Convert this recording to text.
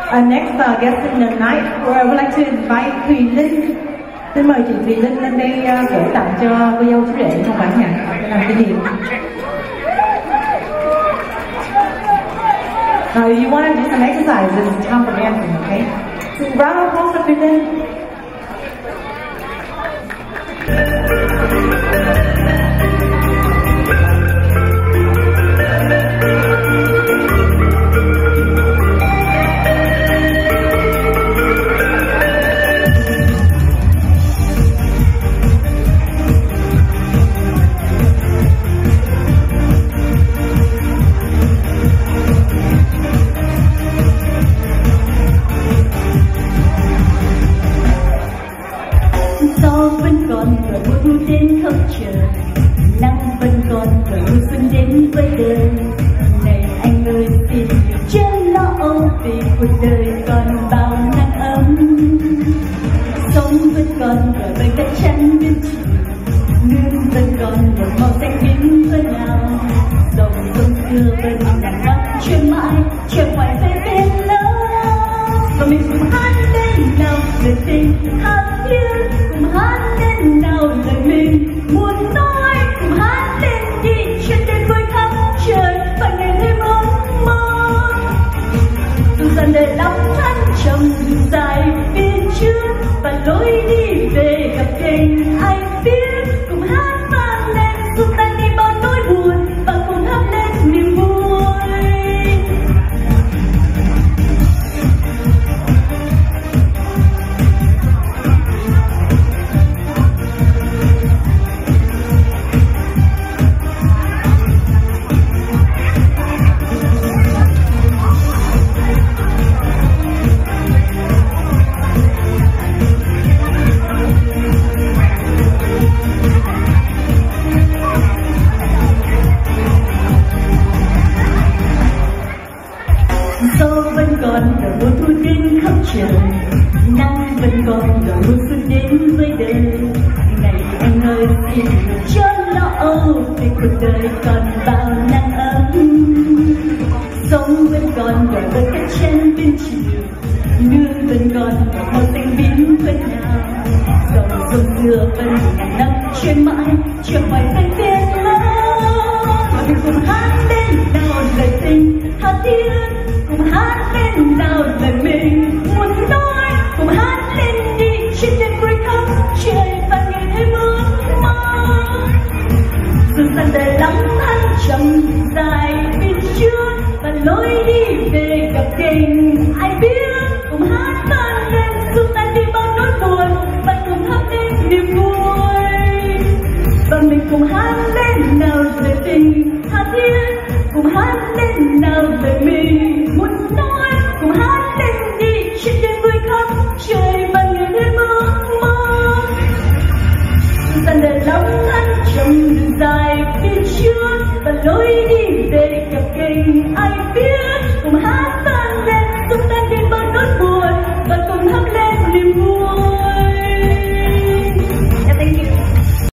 Our next guest in the night, I would like to invite Linh. Xin mời chị Thùy Linh lên đây gửi tặng cho cô dâu chú rể một bản nhạc để làm kỷ niệm. Now, if you want to do some exercise, this is time for dancing, okay? So, round of applause for Thùy Linh. Gió vẫn còn và mùa thu đến không chờ, nắng vẫn còn và mùa xuân đến với đời. Này anh ơi xin đừng chớ lo âu, vì cuộc đời còn bao nắng ấm. Sống vẫn còn và bầy cát trắng bên chiều, nước vẫn còn một màu xanh biếc hơn nào. Dòng sông xưa vẫn nặng mắt chưa mãi, chưa phải về bên lớn. Và mình cùng hát lên nào lời tình hát thiết, cùng hát lên nào lời mình muốn nói, cùng hát lên đi trên đêm vui khắp trời và ngày thêm ước mơ. Dù dần đời lắm thăng trầm dài phía trước và lối đi về gặp tình ai biết, cùng hát vang lên giúp ta đi bao nỗi buồn và cùng hát lên niềm vui. Gió vẫn còn và mùa thu đến khắp trời, nắng vẫn còn và mùa xuân đến với đời. Này anh ơi xin đừng chớ lo âu, vì cuộc đời còn bao nắng ấm. Sống vẫn còn và bờ cát trắng bên chiều, nước vẫn còn và màu xanh biếc vẫn nào. Dòng sông xưa vẫn ngàn năm trôi mãi, chưa phải thành viên lớn. Và mình cùng hát lên nào lời tình tha thiết, cùng hát lên nào lời mình muốn nói, cùng hát lên đi trên đêm vui khắp trời và ngày thêm ước mơ. Dù dần đời lắm thăng trầm dài phía trước và lối đi về gặp tình ai biết, cùng hát vang lên giúp ta đi bao nỗi buồn và cùng hát lên niềm vui. Và mình cùng hát lên nào lời tình tha thiết, cùng hát lên nào lời mình muốn nói, cùng hát lên đi trên đêm vui khắp trời và ngày thêm ước mơ. Dần đời lắm thăng trầm dài phía trước và lối đi về gặp tình ai biết.